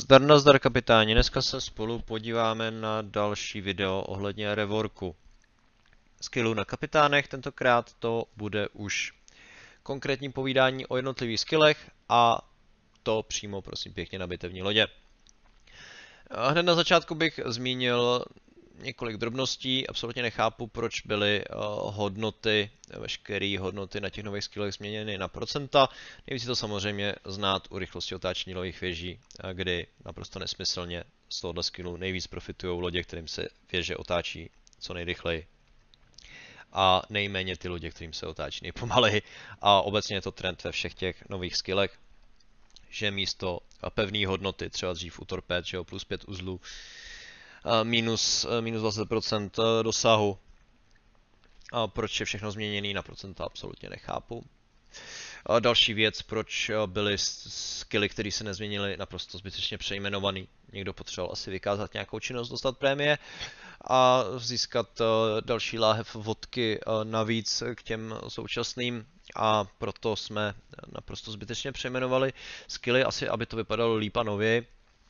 Nazdar kapitáni, dneska se spolu podíváme na další video ohledně reworku skillů na kapitánech. Tentokrát to bude už konkrétní povídání o jednotlivých skillech a to přímo prosím pěkně na bitevní lodě. Hned na začátku bych zmínil několik drobností. Absolutně nechápu, proč byly veškeré hodnoty na těch nových skillech změněny na procenta. Nejvíc to samozřejmě znát u rychlosti otáčení lových věží, kdy naprosto nesmyslně z tohohle skillu nejvíc profitují lodě, kterým se věže otáčí co nejrychleji. A nejméně ty lodě, kterým se otáčí nejpomaleji. A obecně je to trend ve všech těch nových skillech, že místo pevné hodnoty, třeba dřív u torpéd, že jo, plus 5 uzlů, minus 20% dosahu. A proč je všechno změněné na procenta, absolutně nechápu. A další věc, proč byly skilly, které se nezměnily, naprosto zbytečně přejmenovaný. Někdo potřeboval asi vykázat nějakou činnost, dostat prémie a získat další láhev vodky navíc k těm současným. A proto jsme naprosto zbytečně přejmenovali skilly, asi aby to vypadalo líp a nověji.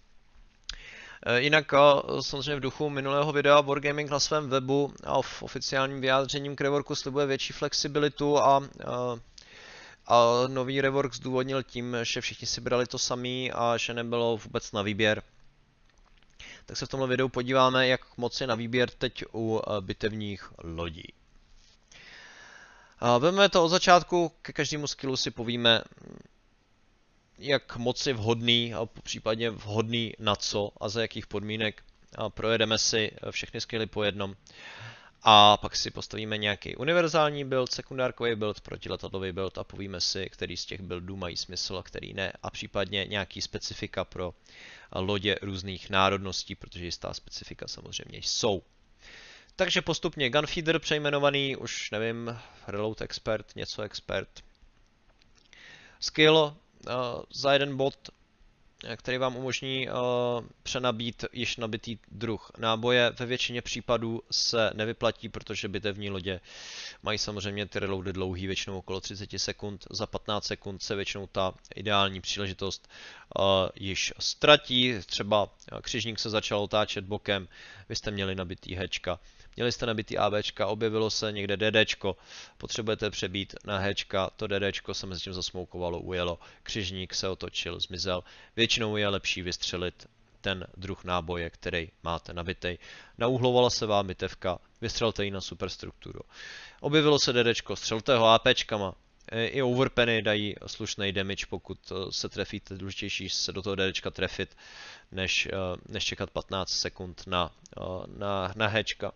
Jinak samozřejmě v duchu minulého videa Wargaming na svém webu a v oficiálním vyjádřením k reworku slibuje větší flexibilitu a nový rework zdůvodnil tím, že všichni si brali to samý a že nebylo vůbec na výběr. Tak se v tomhle videu podíváme, jak moc je na výběr teď u bitevních lodí. Vezmeme to od začátku, ke každému skillu si povíme, jak moc je vhodný, a případně vhodný na co a za jakých podmínek. Projedeme si všechny skilly po jednom. A pak si postavíme nějaký univerzální build, sekundárkový build, protiletadlový build a povíme si, který z těch buildů mají smysl a který ne. A případně nějaký specifika pro lodě různých národností, protože jistá specifika samozřejmě jsou. Takže postupně Gunfeeder přejmenovaný, už nevím, Reload Expert, něco Expert. Skill za jeden bod, který vám umožní přenabít již nabitý druh náboje. Ve většině případů se nevyplatí, protože bitevní lodě mají samozřejmě ty reloady dlouhý, většinou okolo 30 sekund. Za 15 sekund se většinou ta ideální příležitost již ztratí. Třeba křižník se začal otáčet bokem, vy jste měli nabitý Hčka. Měli jste nabitý ABčka, objevilo se někde DDčko, potřebujete přebít na Hčka, to DDčko se mezi tím zasmoukovalo, ujelo, křižník se otočil, zmizel. Většinou je lepší vystřelit ten druh náboje, který máte nabitej. Naúhlovala se vám bitevka, vystřelte ji na superstrukturu. Objevilo se DDčko, střelte ho APčkama. I overpenny dají slušný damage, pokud se trefíte, důležitější se do toho DDčka trefit, než čekat 15 sekund na Hčka.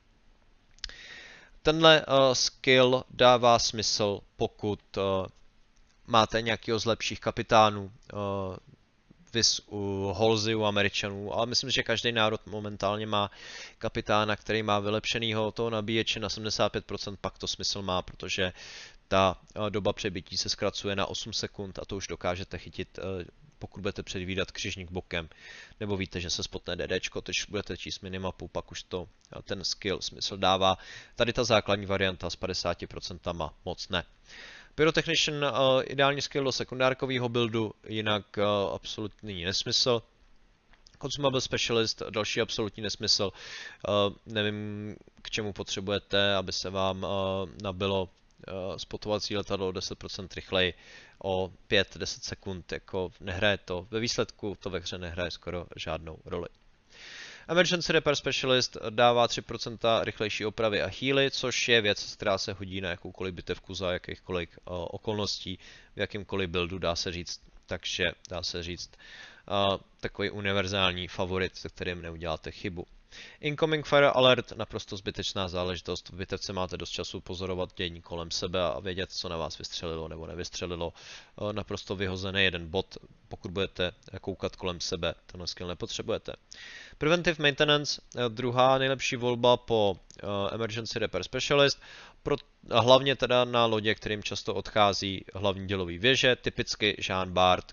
Tenhle skill dává smysl, pokud máte nějakého z lepších kapitánů, vis u Halsey, u Američanů, ale myslím, že každý národ momentálně má kapitána, který má vylepšenýho toho nabíječe na 75%, pak to smysl má, protože ta doba přebytí se zkracuje na 8 sekund a to už dokážete chytit, pokud budete předvídat křižník bokem, nebo víte, že se spotne DDčko, když budete číst minimapu, pak už to ten skill smysl dává. Tady ta základní varianta s 50% moc ne. Pyrotechnician ideální skill do sekundárkového buildu, jinak absolutní nesmysl. Consumable Specialist, další absolutní nesmysl. Nevím, k čemu potřebujete, aby se vám nabilo spotovací letadlo o 10% rychleji o 5-10 sekund, jako nehraje to, ve výsledku to ve hře nehraje skoro žádnou roli. Emergency Repair Specialist dává 3% rychlejší opravy a healy, což je věc, která se hodí na jakoukoliv bitevku za jakýchkoliv okolností, v jakýmkoliv buildu dá se říct, takže dá se říct takový univerzální favorit, se kterým neuděláte chybu. Incoming Fire Alert, naprosto zbytečná záležitost. V bitevce máte dost času pozorovat dění kolem sebe a vědět, co na vás vystřelilo nebo nevystřelilo. Naprosto vyhozený jeden bod, pokud budete koukat kolem sebe, tenhle skill nepotřebujete. Preventive Maintenance, druhá nejlepší volba po Emergency Repair Specialist, hlavně teda na lodě, kterým často odchází hlavní dělový věže, typicky Jean Bart,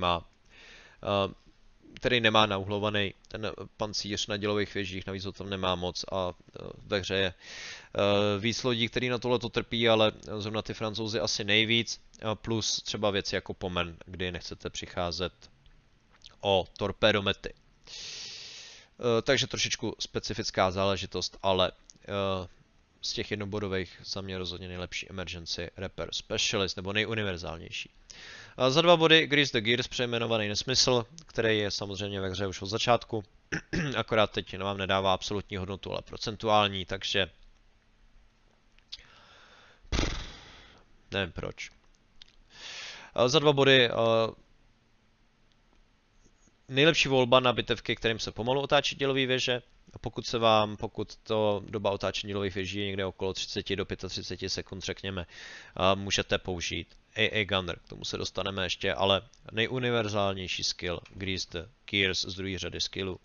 který nemá nauhlovaný ten pancíř na dělových věžích, navíc ho tam nemá moc a ve hře je víc lodí, který na tohleto trpí, ale zrovna ty Francouzi asi nejvíc, plus třeba věci jako Pomen, kdy nechcete přicházet o torpédomety. Takže trošičku specifická záležitost, ale z těch jednobodových za mě rozhodně nejlepší Emergency Repair Specialist, nebo nejuniverzálnější. Za 2 body Grease the Gears, přejmenovaný nesmysl, který je samozřejmě ve hře už od začátku, akorát teď vám nedává absolutní hodnotu, ale procentuální, takže nevím proč. Za 2 body nejlepší volba na bitevky, kterým se pomalu otáčí dělový věže. Pokud to doba otáčení dělových věží je někde okolo 30 do 35 sekund, řekněme, můžete použít AA Gunner, k tomu se dostaneme ještě, ale nejuniverzálnější skill, Grease the Gears z druhé řady skillů.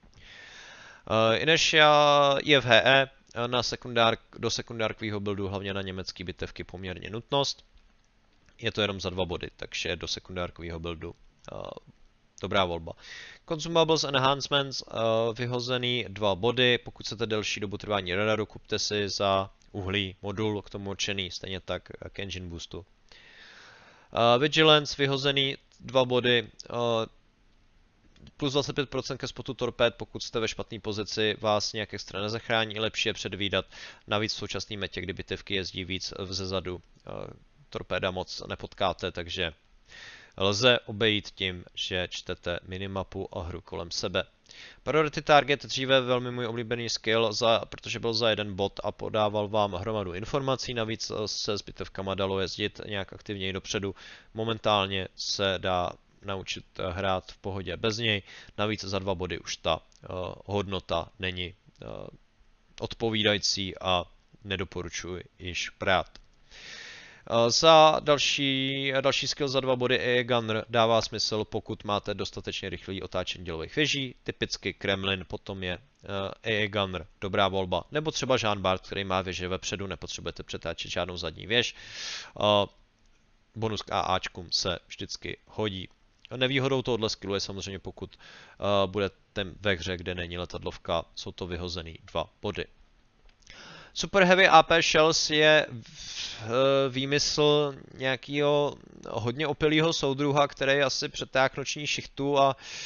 Inertia je v HE, do sekundárkového buildu, hlavně na německé bitevky, poměrně nutnost. Je to jenom za 2 body, takže do sekundárkového buildu dobrá volba. Consumables Enhancements, vyhozený 2 body, pokud chcete delší dobu trvání radaru, kupte si za uhlí modul k tomu určený, stejně tak k engine boostu. Vigilance, vyhozený 2 body, plus 25% ke spotu torpéd, pokud jste ve špatné pozici, vás nějak extra nezachrání, lepší je předvídat, navíc v současné metě, kdy bitevky jezdí víc vzezadu, torpéda moc nepotkáte, takže lze obejít tím, že čtete minimapu a hru kolem sebe. Priority Target dříve velmi můj oblíbený skill, protože byl za 1 bod a podával vám hromadu informací, navíc se s bitevkama dalo jezdit nějak aktivněji dopředu. Momentálně se dá naučit hrát v pohodě bez něj, navíc za 2 body už ta hodnota není odpovídající a nedoporučuji již brát. Za další skill za 2 body AA Gunner dává smysl, pokud máte dostatečně rychlý otáčení dělových věží, typicky Kremlin, potom je AA Gunner dobrá volba, nebo třeba Jean Bart, který má věže vepředu, nepotřebujete přetáčet žádnou zadní věž. Bonus k AAčkům se vždycky hodí. Nevýhodou tohoto skillu je samozřejmě, pokud budete ve hře, kde není letadlovka, jsou to vyhozený 2 body. Super Heavy AP Shells je výmysl nějakého hodně opilého soudruha, který asi přetáhl noční šichtu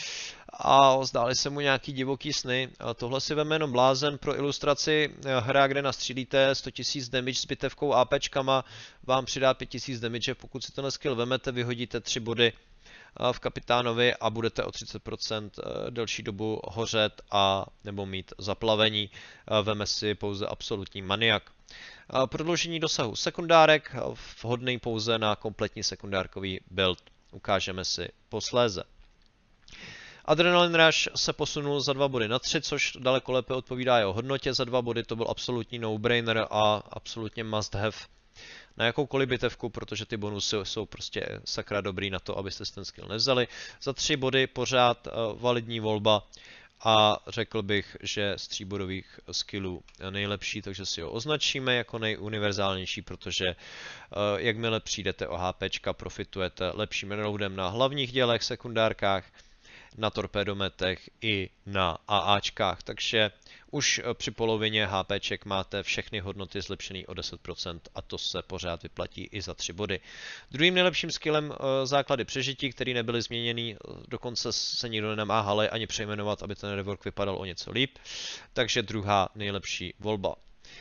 a zdály se mu nějaký divoký sny. Tohle si veme jenom blázen pro ilustraci. Hra, kde nastřílíte 100 000 damage s bitevkou APčkama, vám přidá 5 000 damage. Pokud si tenhle skill vemete, vyhodíte 3 body v kapitánovi a budete o 30% delší dobu hořet a nebo mít zaplavení. Veme si pouze absolutní maniak. Prodloužení dosahu sekundárek, vhodný pouze na kompletní sekundárkový build. Ukážeme si posléze. Adrenaline Rush se posunul za 2 body na 3, což daleko lépe odpovídá jeho hodnotě. Za 2 body to byl absolutní no-brainer a absolutně must have na jakoukoliv bitevku, protože ty bonusy jsou prostě sakra dobrý na to, abyste si ten skill nevzali. Za 3 body pořád validní volba a řekl bych, že z 3bodových skillů nejlepší, takže si ho označíme jako nejuniverzálnější, protože jakmile přijdete o HPčka, profitujete lepším reloadem na hlavních dělech, sekundárkách, na torpédometech i na AAčkách, takže už při polovině HPček máte všechny hodnoty zlepšený o 10% a to se pořád vyplatí i za 3 body. Druhým nejlepším skillem základy přežití, které nebyly změněny, dokonce se nikdo nenamáhali ani přejmenovat, aby ten rework vypadal o něco líp, takže druhá nejlepší volba.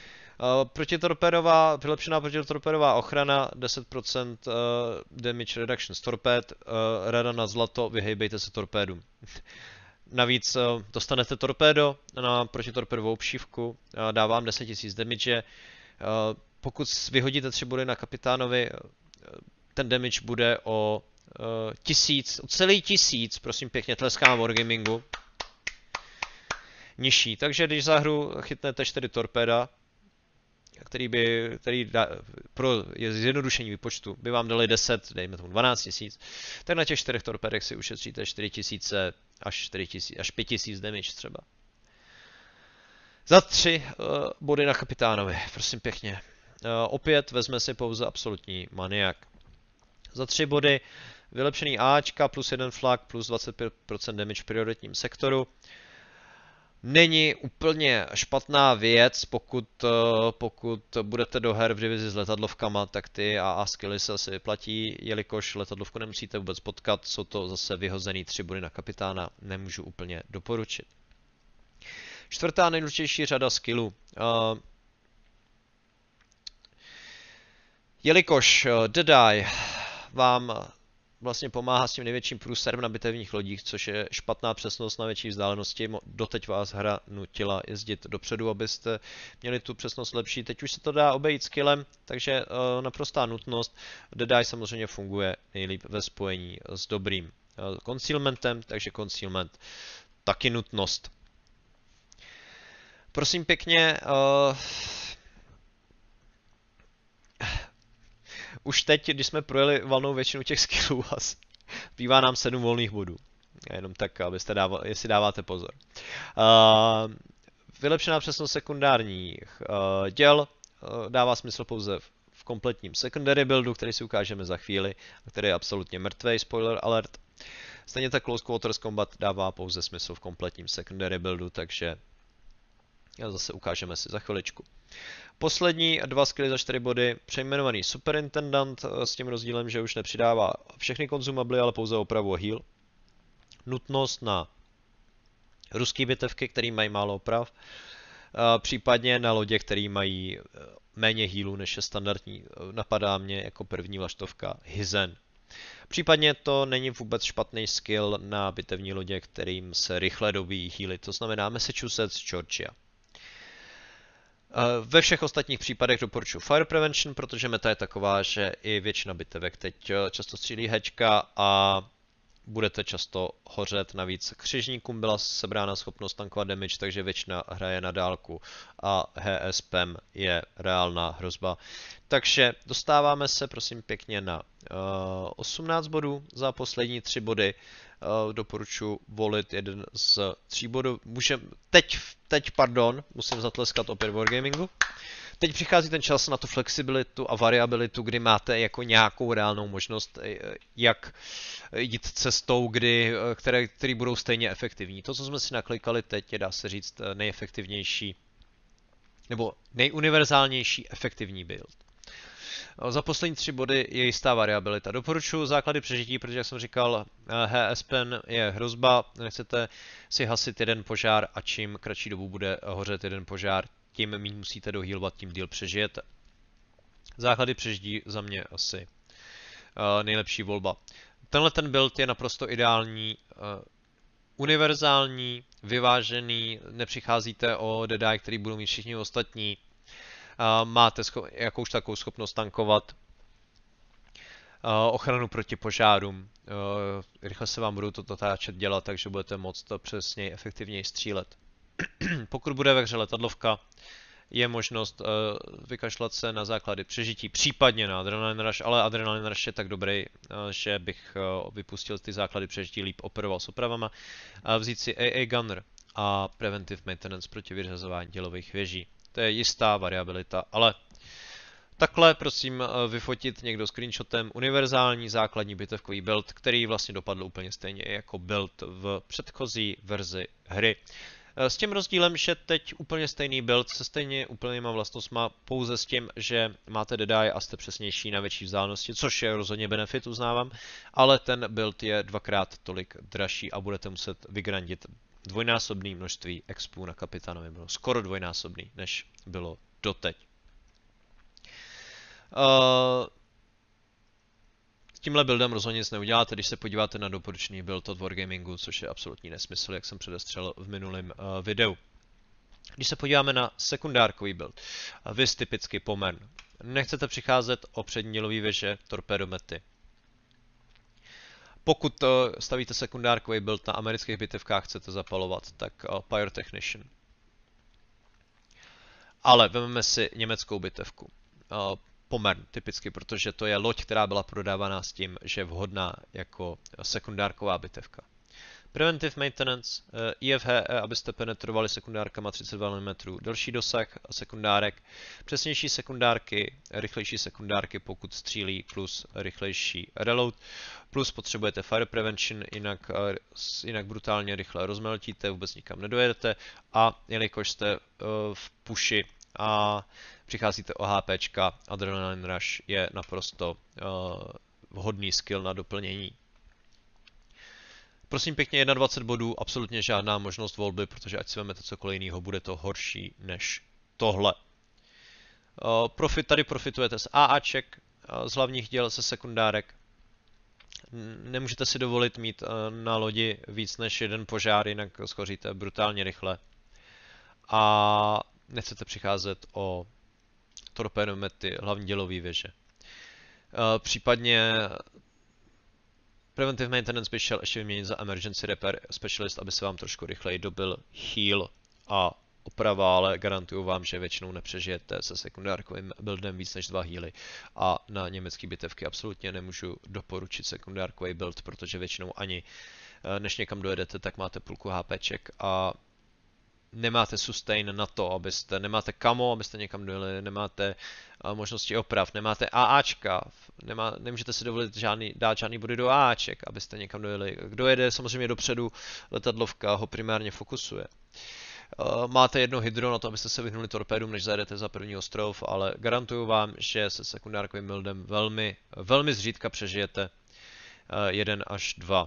Vylepšená protitorpédová ochrana, 10% damage reduction z torpéd, rada na zlato, vyhejbejte se torpédům. Navíc dostanete torpédo na protitorpédovou obšívku, dá vám 10 000 damage. Pokud vyhodíte 3 body na kapitánovi, ten damage bude o 1000, o celý 1000, prosím pěkně, tleskám Wargamingu, nižší. Takže když za hru chytnete 4 torpéda, který pro zjednodušení výpočtu by vám dali 10, dejme tomu 12 000, tak na těch 4 torpédech si ušetříte 4 000 až 5 000 damage třeba. Za 3 body na kapitánovi, prosím pěkně. Opět vezme si pouze absolutní maniak. Za 3 body vylepšený Ačka plus 1 flak plus 25% damage v prioritním sektoru. není úplně špatná věc, pokud budete do her v divizi s letadlovkama, tak ty AA skilly se asi vyplatí, jelikož letadlovku nemusíte vůbec potkat, jsou to zase vyhozený 3 body na kapitána, nemůžu úplně doporučit. Čtvrtá nejdůležitější řada skillů. Jelikož The Die vám vlastně pomáhá s tím největším průserem na bitevních lodích, což je špatná přesnost na větší vzdálenosti. Doteď vás hra nutila jezdit dopředu, abyste měli tu přesnost lepší. Teď už se to dá obejít skillem, takže naprostá nutnost. The Die samozřejmě funguje nejlíp ve spojení s dobrým concealmentem, takže concealment taky nutnost. Prosím pěkně, už teď, když jsme projeli valnou většinu těch skillů, bývá nám 7 volných bodů. Jenom tak, abyste dávali, jestli dáváte pozor. Vylepšená přesnost sekundárních děl dává smysl pouze v kompletním secondary buildu, který si ukážeme za chvíli, který je absolutně mrtvej, spoiler alert. Stejně tak Close Quarters Combat dává pouze smysl v kompletním secondary buildu, takže zase ukážeme si za chviličku. Poslední 2 skilly za 4 body, přejmenovaný Superintendant s tím rozdílem, že už nepřidává všechny konzumably, ale pouze opravu a heal. Nutnost na ruský bitevky, které mají málo oprav, případně na lodě, které mají méně healů než je standardní. Napadá mě jako první vlaštovka Hizen. Případně to není vůbec špatný skill na bitevní lodě, kterým se rychle dobíjí healy, to znamená Massachusetts, Georgia. Ve všech ostatních případech doporučuji Fire Prevention, protože meta je taková, že i většina bitevek teď často střílí hečka a budete často hořet. Navíc křižníkům byla sebrána schopnost tankovat damage, takže většina hraje na dálku a HSPM je reálná hrozba. Takže dostáváme se prosím pěkně na 18 bodů za poslední 3 body. Doporučuji volit jeden z 3 bodů. Pardon, musím zatleskat opět Wargamingu. Teď přichází ten čas na tu flexibilitu a variabilitu, kdy máte jako nějakou reálnou možnost, jak jít cestou, které budou stejně efektivní. To, co jsme si naklikali teď, je, dá se říct, nejefektivnější nebo nejuniverzálnější efektivní build. Za poslední 3 body je jistá variabilita. Doporučuji základy přežití, protože, jak jsem říkal, HSPN je hrozba, nechcete si hasit jeden požár a čím kratší dobu bude hořet jeden požár, tím méně musíte dohealovat, tím díl přežijete. Základy přežití za mě asi nejlepší volba. Tenhle ten build je naprosto ideální, univerzální, vyvážený, nepřicházíte o The Die, který budou mít všichni ostatní. Máte jakouž takovou schopnost tankovat, ochranu proti požárům, rychle se vám budou to natáčet dělat, takže budete moct přesněji, efektivněji střílet. Pokud bude ve hře letadlovka, je možnost vykašlat se na základy přežití, případně na Adrenaline Rush, ale Adrenaline Rush je tak dobrý, že bych vypustil ty základy přežití, líp operoval s opravama, vzít si AA Gunner a Preventive Maintenance proti vyřazování dělových věží. To je jistá variabilita, ale takhle prosím vyfotit někdo screenshotem univerzální základní bitevkový build, který vlastně dopadl úplně stejně jako build v předchozí verzi hry. S tím rozdílem, že teď úplně stejný build se stejně úplnýma vlastnostma, pouze s tím, že máte The Die a jste přesnější na větší vzdálenosti, což je rozhodně benefit, uznávám, ale ten build je 2x tolik dražší a budete muset vygrandit dvojnásobné množství expů na kapitánovi, bylo skoro dvojnásobný, než bylo doteď. S tímhle buildem rozhodně nic neuděláte, když se podíváte na doporučený build od Wargamingu, což je absolutní nesmysl, jak jsem předestřel v minulém videu. Když se podíváme na sekundárkový build, vys typicky Pommern. Nechcete přicházet o přední dělový věže, torpédomety. Pokud stavíte sekundárkový build na amerických bitevkách, chcete zapalovat, tak Pyrotechnician. Ale vezmeme si německou bitevku. Pommern, typicky, protože to je loď, která byla prodávaná s tím, že je vhodná jako sekundárková bitevka. Preventive maintenance, IFHE, abyste penetrovali sekundárkama 32 mm, delší dosah sekundárek, přesnější sekundárky, rychlejší sekundárky, pokud střílí, plus rychlejší reload, plus potřebujete fire prevention, jinak brutálně rychle rozmeltíte, vůbec nikam nedojedete, a jelikož jste v puši a přicházíte o HPčka, Adrenaline Rush je naprosto vhodný skill na doplnění. Prosím pěkně, 21 bodů, absolutně žádná možnost volby, protože ať si vezmete cokoliv jiného, bude to horší než tohle. Tady profitujete z AAček, z hlavních děl, ze sekundárek. Nemůžete si dovolit mít na lodi víc než jeden požár, jinak schoříte brutálně rychle. A nechcete přicházet o torpédomety, hlavní dělové věže. Případně Preventive Maintenance by šel ještě vyměnit za Emergency Repair Specialist, aby se vám trošku rychleji dobil heal a oprava, ale garantuju vám, že většinou nepřežijete se sekundárkovým buildem víc než 2 healy. A na německé bitevky absolutně nemůžu doporučit sekundárkový build, protože většinou ani než někam dojedete, tak máte půlku HPček a nemáte sustain na to, nemáte camo, abyste někam dojeli, nemáte možnosti oprav, nemáte AAčka, nemůžete si dovolit dát žádný body do AAček, abyste někam dojeli. Kdo jede samozřejmě dopředu, letadlovka ho primárně fokusuje. Máte jedno hydro na to, abyste se vyhnuli torpédům, než zajedete za první ostrov, ale garantuju vám, že se sekundárkovým buildem velmi zřídka přežijete 1 až 2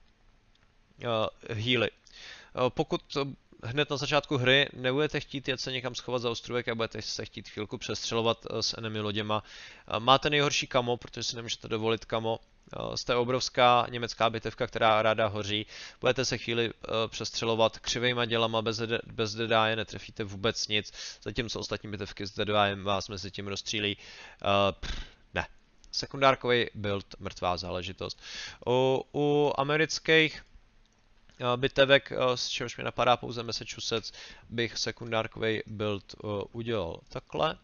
healy. Pokud hned na začátku hry nebudete chtít jet se někam schovat za ostrůvek a budete se chtít chvilku přestřelovat s enemy loděma, máte nejhorší camo, protože si nemůžete dovolit camo. Jste obrovská německá bitevka, která ráda hoří. Budete se chvíli přestřelovat křivejma dělama, bez dedáje netrefíte vůbec nic, zatímco ostatní bitevky s dedájem vás mezi tím rozstřílí. Ne. Sekundárkový build, mrtvá záležitost. U amerických bitevek, z čehož mi napadá pouze Massachusetts, bych sekundárkový build udělal takhle.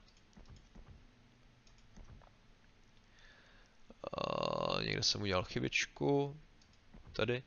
Někde jsem udělal chybičku. Tady.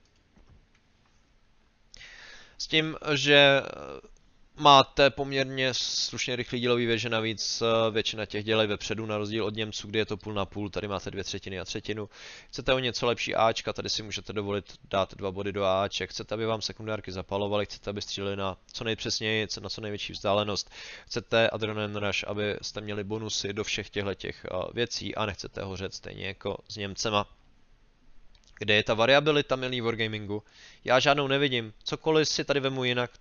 S tím, že máte poměrně slušně rychlý dělový věže, navíc většina těch dělej vepředu, na rozdíl od Němců, kde je to půl na půl, tady máte 2/3 a třetinu. Chcete o něco lepší Ačka, tady si můžete dovolit dát 2 body do Aček. Chcete, aby vám sekundárky zapalovaly, chcete, aby stříleli na co nejpřesněji, na co největší vzdálenost. Chcete Adrenaline Rush, abyste měli bonusy do všech těchto věcí a nechcete hořet stejně jako s Němcema. Kde je ta variabilita, milý Wargamingu? Já žádnou nevidím. Cokoliv si tady vemu jinak,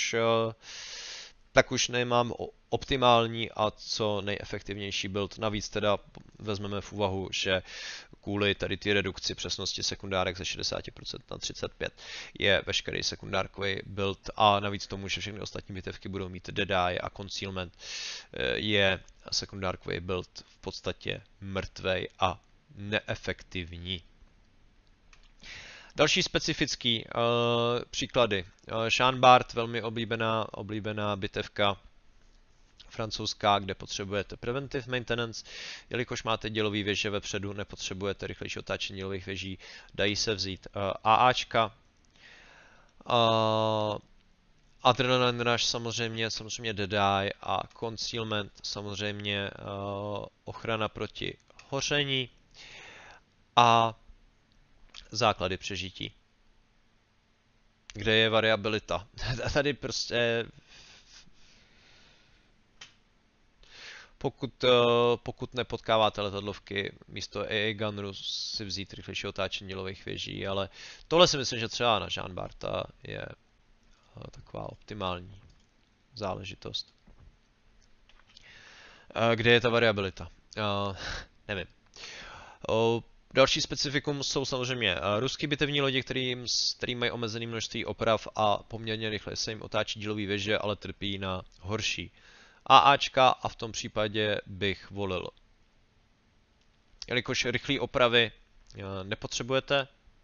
tak už nemám optimální a co nejefektivnější build. Navíc teda vezmeme v úvahu, že kvůli tady ty redukci přesnosti sekundárek ze 60% na 35% je veškerý sekundárkový build a navíc tomu, že všechny ostatní bitevky budou mít Deadeye a Concealment, je sekundárkový build v podstatě mrtvej a neefektivní. Další specifický příklady. Jean Bart, velmi oblíbená bitevka francouzská, kde potřebujete preventive maintenance. Jelikož máte dělový věže vepředu, nepotřebujete rychlejší otáčení dělových věží, dají se vzít AAčka. Adrenaline Rush samozřejmě Deadeye a Concealment, samozřejmě ochrana proti hoření a základy přežití. Kde je variabilita? Tady prostě pokud nepotkáváte letadlovky, místo AA Gunneru si vzít rychlejší otáčení dělových věží, ale tohle si myslím, že třeba na Jean Barta je taková optimální záležitost. Kde je ta variabilita? Nevím. Další specifikum jsou samozřejmě ruský bitevní lodi, který mají omezené množství oprav a poměrně rychle se jim otáčí dílový věže, ale trpí na horší AAčka a v tom případě bych volil. Jelikož rychlé opravy nepotřebujete,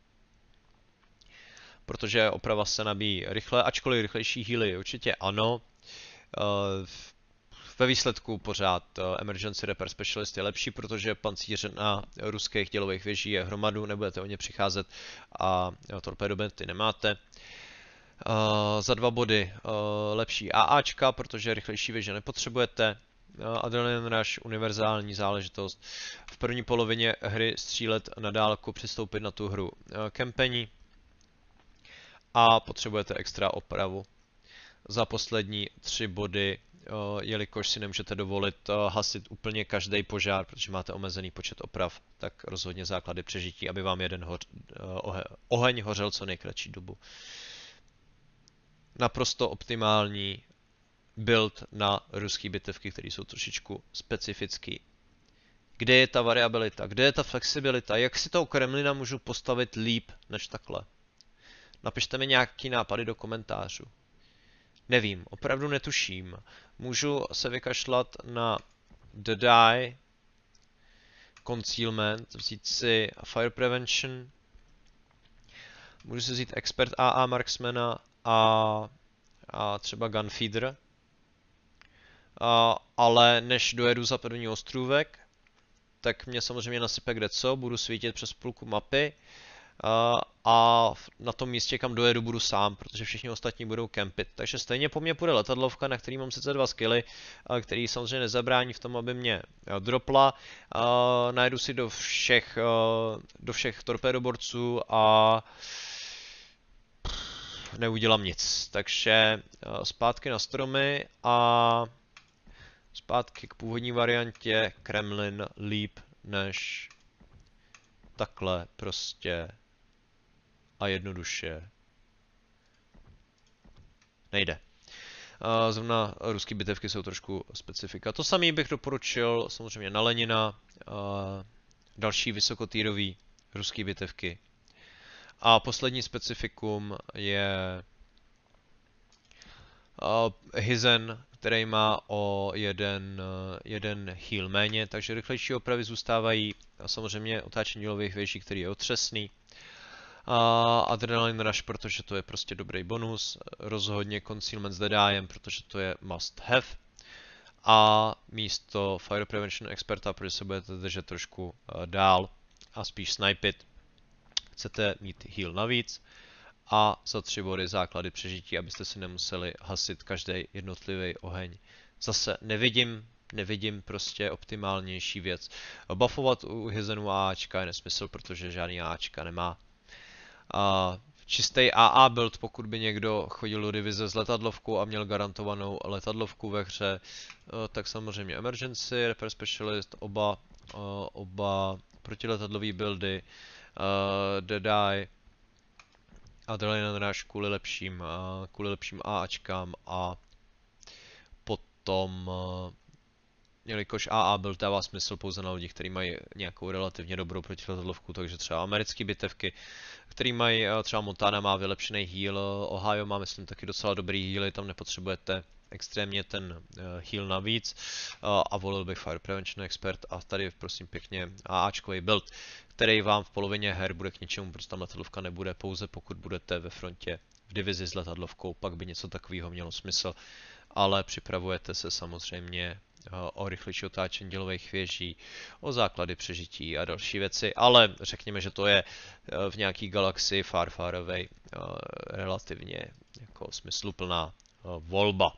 protože oprava se nabíjí rychle, ačkoliv rychlejší healy určitě ano. Ve výsledku pořád Emergency Repair Specialist je lepší, protože pancíř na ruských dělových věží je hromadu, nebudete o ně přicházet a torpedobenty nemáte. Za 2 body lepší AAčka, protože rychlejší věže nepotřebujete. Adrenaline Rush, univerzální záležitost. V první polovině hry střílet na dálku, přistoupit na tu hru kempení. A potřebujete extra opravu. Za poslední 3 body, jelikož si nemůžete dovolit hasit úplně každý požár, protože máte omezený počet oprav, tak rozhodně základy přežití, aby vám jeden oheň hořel co nejkratší dobu. Naprosto optimální build na ruské bitevky, které jsou trošičku specifický. Kde je ta variabilita? Kde je ta flexibilita? Jak si toho Kremlina můžu postavit líp než takhle? Napište mi nějaký nápady do komentářů. Nevím, opravdu netuším. Můžu se vykašlat na The Die, Concealment, vzít si Fire Prevention, můžu si vzít Expert AA Marksmana a třeba Gunfeeder. Ale než dojedu za první ostrůvek, tak mě samozřejmě nasype kde co, budu svítit přes půlku mapy a na tom místě, kam dojedu, budu sám, protože všichni ostatní budou kempit. Takže stejně po mně půjde letadlovka, na který mám sice 2 skilly, který samozřejmě nezabrání v tom, aby mě dropla. Najedu si do všech torpédoborců a neudělám nic. Takže zpátky na stromy a zpátky k původní variantě. Kremlin líp než takhle prostě a jednoduše nejde. Zrovna ruský bitevky jsou trošku specifika. To samý bych doporučil samozřejmě na Lenina, další vysokotýrový ruský bitevky. A poslední specifikum je Hizen, který má o jeden heal méně, takže rychlejší opravy zůstávají. A samozřejmě otáčení dělových věží, který je otřesný. Adrenaline Rush, protože to je prostě dobrý bonus. Rozhodně Concealment s Deadyem, protože to je must have. A místo Fire Prevention Experta, protože se budete držet trošku dál a spíš snipit, chcete mít heal navíc. A za 3 body základy přežití, abyste si nemuseli hasit každý jednotlivý oheň. Zase nevidím prostě optimálnější věc. Buffovat u Hizenu AAčka je nesmysl, protože žádný AAčka nemá. Čistý AA build, pokud by někdo chodil do divize s letadlovkou a měl garantovanou letadlovku ve hře, tak samozřejmě Emergency, Repair Specialist, oba protiletadlový buildy, Deadeye, Adrenaline Rush kvůli lepším AAčkám a potom, jelikož AA build dává smysl pouze na lidi, kteří mají nějakou relativně dobrou protiletadlovku, takže třeba americké bitevky, který mají, třeba Montana má vylepšený heal, Ohio má myslím taky docela dobrý healy, tam nepotřebujete extrémně ten heal navíc a volil bych Fire Prevention Expert a tady prosím pěkně AAčkový build, který vám v polovině her bude k ničemu, protože tam letadlovka nebude, pouze pokud budete ve frontě v divizi s letadlovkou, pak by něco takového mělo smysl, ale připravujete se samozřejmě o rychlejší otáčení dělových věží, o základy přežití a další věci, ale řekněme, že to je v nějaký galaxii far away relativně jako smysluplná volba.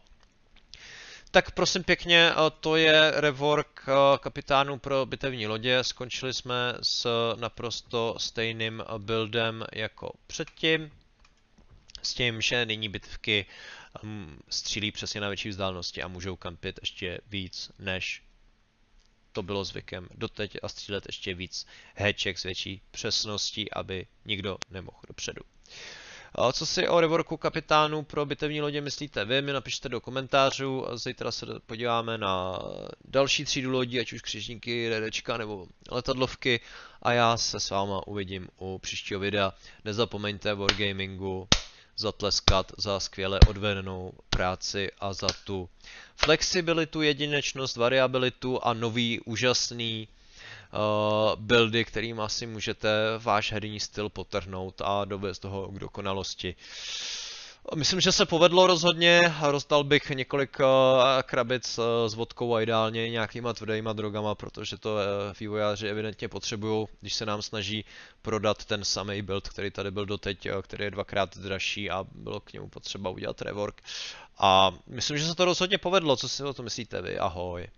Tak prosím pěkně, to je rework kapitánů pro bitevní lodě. Skončili jsme s naprosto stejným buildem jako předtím. S tím, že nyní bitevky střílí přesně na větší vzdálenosti a můžou kampit ještě víc, než to bylo zvykem doteď a střílet ještě víc hatchek s větší přesností, aby nikdo nemohl dopředu. Co si o reworku kapitánů pro bitevní lodě myslíte vy, mi napište do komentářů. Zítra se podíváme na další třídu lodí, ať už křižníky, redečka nebo letadlovky. A já se s váma uvidím u příštího videa. Nezapomeňte Wargamingu zatleskat za skvěle odvedenou práci a za tu flexibilitu, jedinečnost, variabilitu a nový úžasný buildy, kterým asi můžete váš herní styl potrhnout a dovést toho k dokonalosti. Myslím, že se povedlo rozhodně. Rozdal bych několik krabic s vodkou a ideálně nějakýma tvrdýma drogama, protože to vývojáři evidentně potřebují, když se nám snaží prodat ten samý build, který tady byl doteď, který je dvakrát dražší a bylo k němu potřeba udělat rework. A myslím, že se to rozhodně povedlo. Co si o to myslíte vy? Ahoj.